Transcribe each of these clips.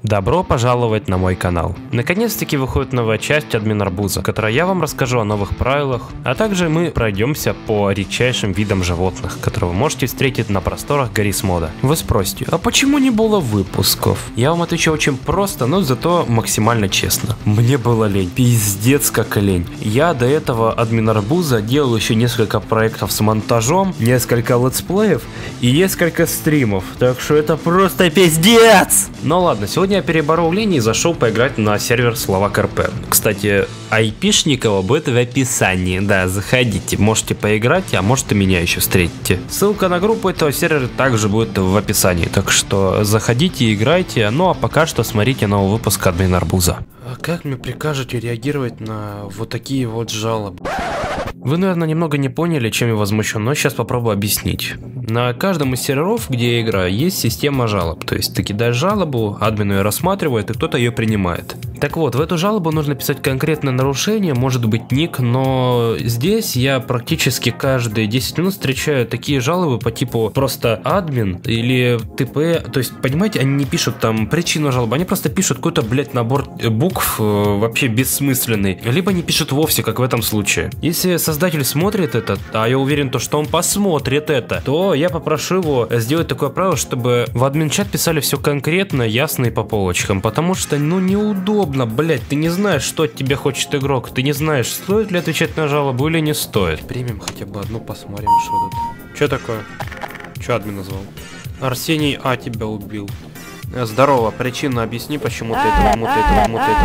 Добро пожаловать на мой канал. Наконец-таки выходит новая часть Админ Арбуза, в которой я вам расскажу о новых правилах, а также мы пройдемся по редчайшим видам животных, которые вы можете встретить на просторах Гаррис Мода. Вы спросите, а почему не было выпусков? Я вам отвечу очень просто, но зато максимально честно. Мне было лень, пиздец как лень. Я до этого Админ Арбуза делал еще несколько проектов с монтажом, несколько летсплеев и несколько стримов, так что это просто пиздец! Ну ладно, сегодня я переборол лень и зашел поиграть на сервер Словак РП. Кстати, айпишник его будет в описании. Да, заходите, можете поиграть, а может и меня еще встретите. Ссылка на группу этого сервера также будет в описании. Так что заходите, играйте. Ну а пока что смотрите новый выпуск Админ Арбуза. А как мне прикажете реагировать на вот такие вот жалобы? Вы, наверное, немного не поняли, чем я возмущен, но сейчас попробую объяснить. На каждом из серверов, где я играю, есть система жалоб. То есть ты кидаешь жалобу, админ ее рассматривает и кто-то ее принимает. Так вот, в эту жалобу нужно писать конкретное нарушение, может быть ник, но здесь я практически каждые 10 минут встречаю такие жалобы по типу просто админ или ТП. То есть, понимаете, они не пишут там причину жалобы, они просто пишут какой-то, блядь, набор букв вообще бессмысленный. Либо не пишут вовсе, как в этом случае. Если создатель смотрит это, а я уверен, что он посмотрит это, то я попрошу его сделать такое правило, чтобы в админ-чат писали все конкретно, ясно и по полочкам, потому что, ну, неудобно, блять, ты не знаешь, что от тебя хочет игрок, ты не знаешь, стоит ли отвечать на жалобу или не стоит. Примем хотя бы одну, посмотрим, что тут. Что такое? Что админ назвал? Арсений А тебя убил. Здорово, причину объясни, почему ты этого, кому ты этого, кому ты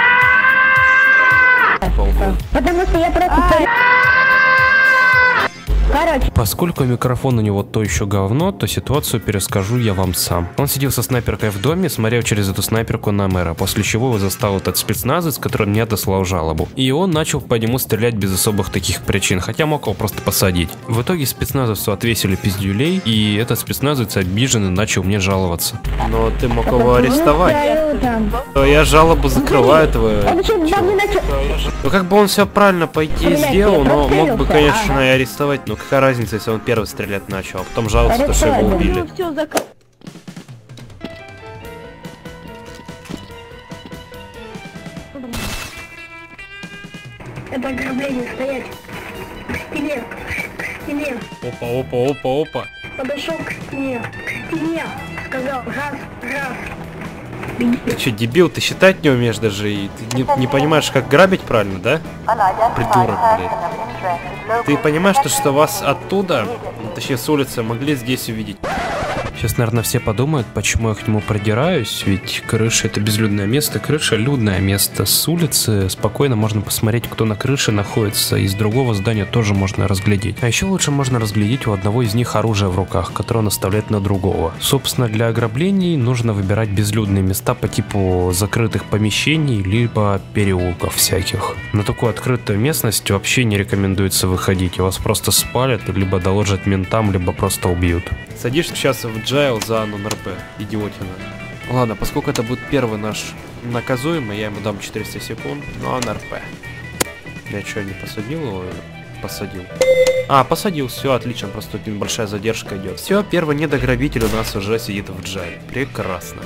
этого. Потому что я просто... Короче. Поскольку микрофон у него то еще говно, то ситуацию перескажу я вам сам. Он сидел со снайперкой в доме, смотрел через эту снайперку на мэра, после чего его застал этот спецназовец, который мне отослал жалобу. И он начал по нему стрелять без особых таких причин, хотя мог его просто посадить. В итоге спецназовцу отвесили пиздюлей, и этот спецназовец обиженный начал мне жаловаться. Но ты мог его арестовать. Я жалобу закрываю твою. Ну как бы он все правильно по идее сделал, но мог бы, конечно, и арестовать, но какая разница, если он первый стрелять начал, а потом жаловаться, что его убили. Это ограбление, стоять. К стене, к стене. Опа, опа, опа, опа. Подошел к стене, сказал раз. Ты что, дебил, ты считать не умеешь даже, и ты не понимаешь, как грабить правильно, да? Придурок, блядь. Ты понимаешь, что вас оттуда, точнее с улицы, могли здесь увидеть? Сейчас, наверное, все подумают, почему я к нему продираюсь, ведь крыша — это безлюдное место, крыша — людное место. С улицы спокойно можно посмотреть, кто на крыше находится, и с другого здания тоже можно разглядеть. А еще лучше можно разглядеть у одного из них оружие в руках, которое он оставляет на другого. Собственно, для ограблений нужно выбирать безлюдные места по типу закрытых помещений, либо переулков всяких. На такую открытую местность вообще не рекомендуется выходить, вас просто спалят, либо доложат ментам, либо просто убьют. Садишься сейчас в джайл за нон-РП, идиотина. Ладно, поскольку это будет первый наш наказуемый, я ему дам 400 секунд, но НРП. Я что, не посадил его? Посадил. А, посадил, все, отлично, просто тут небольшая задержка идет. Все, первый недограбитель у нас уже сидит в джайле. Прекрасно.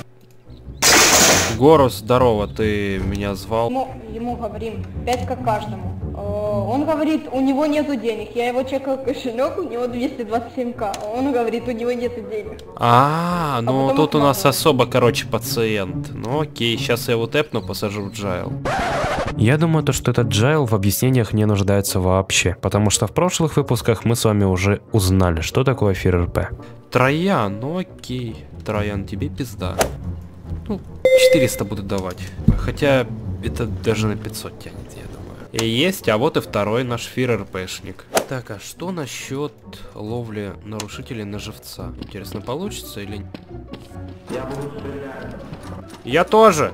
Горус, здорово, ты меня звал? Ему говорим, 5 как каждому. Он говорит, у него нету денег. Я его чекал кошелек, у него 227к. Он говорит, у него нету денег. Ну тут у нас особо, короче, пациент. Ну окей, сейчас я его тэпну, посажу в джайл. Я думаю, что этот джайл в объяснениях не нуждается вообще, потому что в прошлых выпусках мы с вами уже узнали, что такое ФИР-РП. Троян, ну окей. Троян, тебе пизда. Ну, 400 буду давать. Хотя это даже на 500 тянет, я думаю. И есть, а вот и второй наш ФИР-РПшник. Так, а что насчет ловли нарушителей на живца? Интересно, получится или... Я буду стрелять. Я тоже!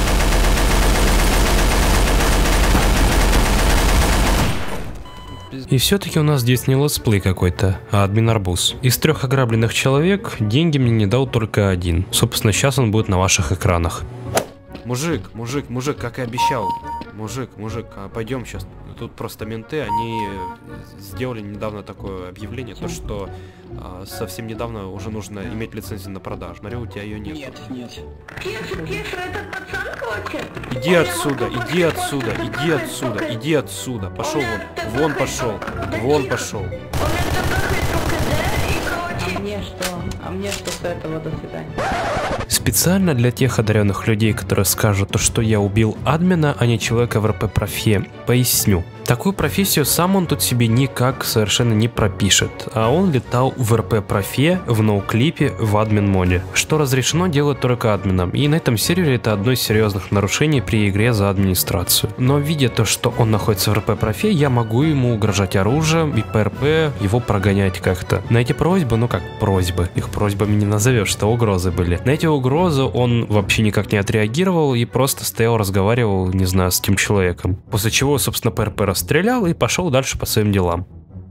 И все-таки у нас здесь не летсплей какой-то, а админ Арбуз. Из 3 ограбленных человек деньги мне не дал только один. Собственно, сейчас он будет на ваших экранах. Мужик, как и обещал. Мужик, пойдем сейчас. Тут просто менты, они сделали недавно такое объявление, то что совсем недавно уже нужно иметь лицензию на продажу. Смотрю, у тебя ее нет. Тише, этот пацан хочет. Иди отсюда. Пошел вон. Вон пошел. А мне что с этого, до свидания. Специально для тех одаренных людей, которые скажут, что я убил админа, а не человека в РП-профе, поясню. Такую профессию сам он тут себе никак совершенно не пропишет, а он летал в РП-профе, в ноуклипе, в админ-моде, что разрешено делать только админам, и на этом сервере это одно из серьезных нарушений при игре за администрацию. Но видя то, что он находится в РП-профе, я могу ему угрожать оружием и по РП его прогонять как-то. На эти просьбы, ну как просьбы, их просьбами не назовешь, что угрозы были. На эти угрозы он вообще никак не отреагировал и просто стоял, разговаривал, не знаю, с тем человеком. После чего, собственно, по РП расстрелял и пошел дальше по своим делам.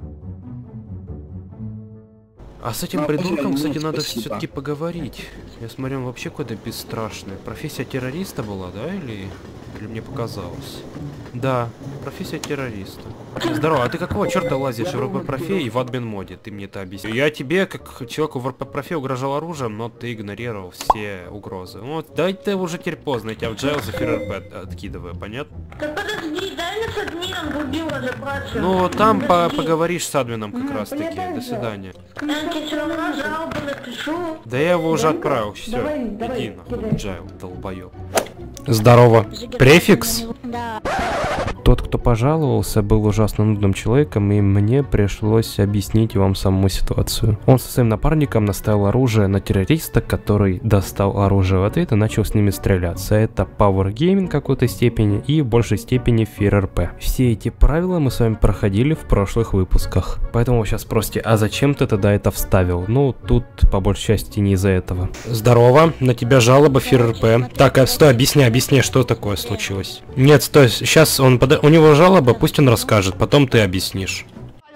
А с этим придурком, кстати, надо все-таки поговорить. Я смотрю, он вообще какой-то бесстрашный. Профессия террориста была, да, или мне показалось? Да, профессия террориста. Здорово, а ты какого черта лазишь в РП-профе и в админ-моде? Ты мне это объясни. Я тебе, как человеку в РП-профе, угрожал оружием, но ты игнорировал все угрозы. Вот, дай ты уже теперь поздно, я тебя в джайл за РП откидываю, понятно? Да подожди, дай я с админом убила заплачу. Ну, там поговоришь с админом как раз таки. До свидания. Я тебе все равно жалобу напишу. Да я его уже отправил, все. Иди нахуй, джайл, долбоёб. Здорово. Префикс? Да. Тот, кто пожаловался, был ужасно нудным человеком, и мне пришлось объяснить вам саму ситуацию. Он со своим напарником наставил оружие на террориста, который достал оружие в ответ и начал с ними стреляться. Это Power Gaming в какой-то степени и в большей степени Fear RP. Все эти правила мы с вами проходили в прошлых выпусках. Поэтому вы сейчас спросите, а зачем ты тогда это вставил? Ну, тут по большей части не из-за этого. Здорово, на тебя жалоба Fear RP. Так, стой, объясни, что такое случилось. Нет, стой, сейчас у него жалоба, пусть он расскажет, потом ты объяснишь.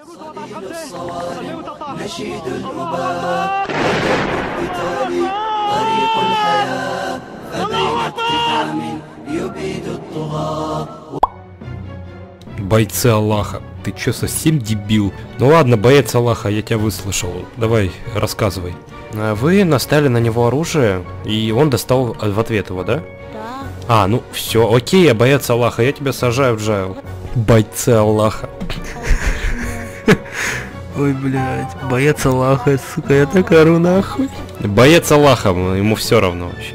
Бойцы Аллаха, ты чё, совсем дебил? Ну ладно, боец Аллаха, я тебя выслушал. Давай, рассказывай. Вы наставили на него оружие, и он достал в ответ его, да? А, ну все, окей, я боец Аллаха, я тебя сажаю в джайл. Бойцы Аллаха. Ой, блядь, боец Аллаха, сука, я так ору нахуй. Боец Аллаха, ему все равно вообще.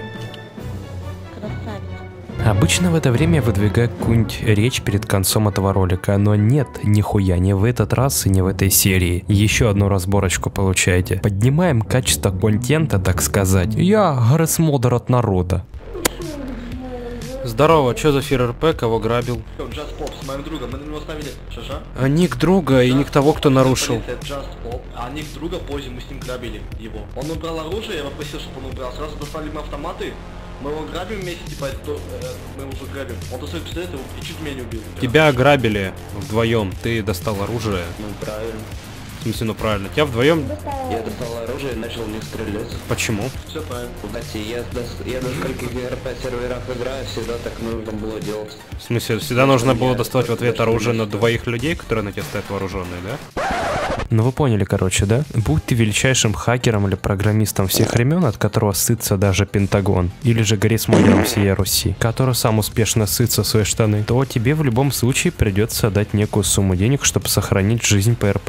Обычно в это время я выдвигаю какую-нибудь речь перед концом этого ролика, но нет, нихуя, не в этот раз и не в этой серии. Еще одну разборочку получаете. Поднимаем качество контента, так сказать. Я грейсмодер от народа. Здорово, что за Fear RP, кого грабил? Just Pop, с моим другом, мы на него ставили шаша. А ник друга и ник того, кто нарушил. Just Pop, а ник друга позже, мы с ним грабили его. Он убрал оружие, я попросил, чтобы он убрал. Сразу достали мы автоматы, мы его грабим вместе, типа, мы его уже грабим. Он достает пистолет и чуть меня не убил. Тебя ограбили вдвоем, ты достал оружие. Ну правильно. В смысле, ну правильно, тебя вдвоем. Я достал оружие и начал в них стрелять. Почему? Все правильно. Кстати, я на скольких РП серверах играю, всегда так нужно было делать. В смысле, всегда нужно было доставать в ответ оружие на двоих людей, которые на тебя стоят вооруженные, да? Ну вы поняли, короче, да? Будь ты величайшим хакером или программистом всех времен, от которого сытся даже Пентагон, или же грейсмодером всей Руси, который сам успешно сытся в свои штаны, то тебе в любом случае придется отдать некую сумму денег, чтобы сохранить жизнь по РП.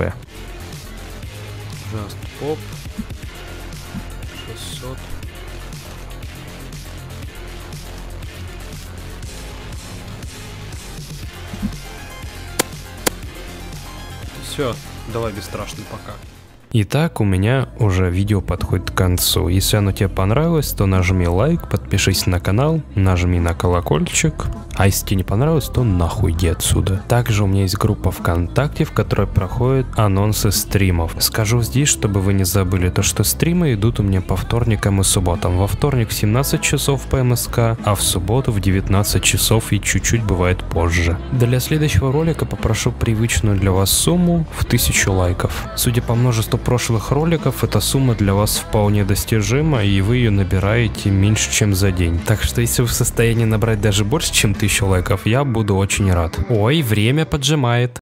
Just Pop 600. Все, давай бесстрашный, пока. Итак, у меня уже видео подходит к концу. Если оно тебе понравилось, то нажми лайк, подпишись на канал, нажми на колокольчик. А если тебе не понравилось, то нахуй иди отсюда. Также у меня есть группа ВКонтакте, в которой проходят анонсы стримов. Скажу здесь, чтобы вы не забыли, то что стримы идут у меня по вторникам и субботам. Во вторник в 17 часов по МСК, а в субботу в 19 часов и чуть-чуть бывает позже. Для следующего ролика попрошу привычную для вас сумму в 1000 лайков. Судя по множеству просмотру прошлых роликов эта сумма для вас вполне достижима, и вы ее набираете меньше, чем за день. Так что если вы в состоянии набрать даже больше, чем 1000 лайков, я буду очень рад. Ой, время поджимает.